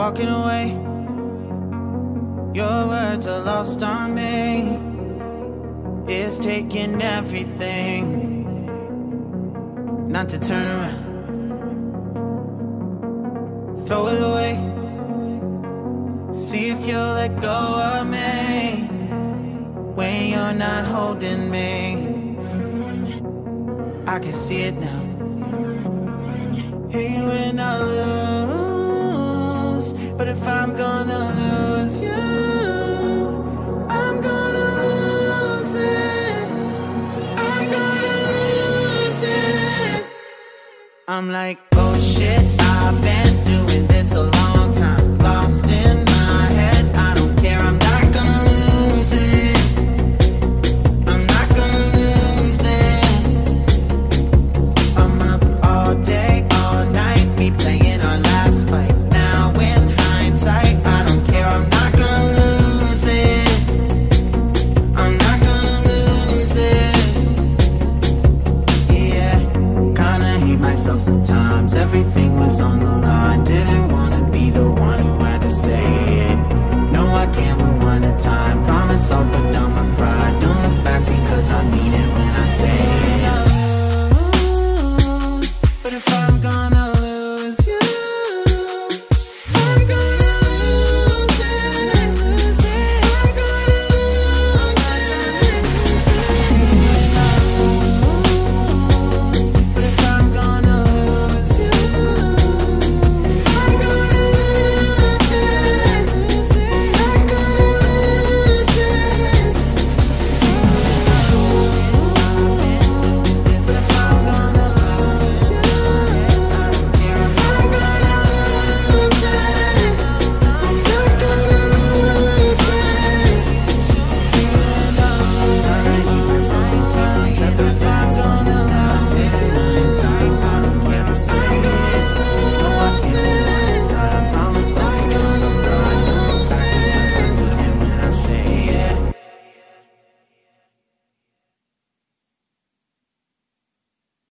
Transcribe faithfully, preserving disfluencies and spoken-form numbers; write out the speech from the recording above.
walking away. Your words are lost on me. It's taking everything not to turn around. Throw it away. See if you'll let go of me when you're not holding me. I can see it now. Hey, when I lose, but if I'm gonna lose you, I'm gonna lose it. I'm gonna lose it. I'm like, oh shit, I've been doing this a long time. Lost in my head, I don't care, I'm not gonna lose it. I'm not gonna lose this. I'm up all day, all night, we playing our last fight. Now in hindsight, I don't care, I'm not gonna lose it. I'm not gonna lose this. Yeah, kinda hate myself sometimes. Everything was on the line. Didn't wanna be the one who had to say it. No, I can't rewind the time. Promise I'll put down my pride. Don't look back because I mean it when I say it.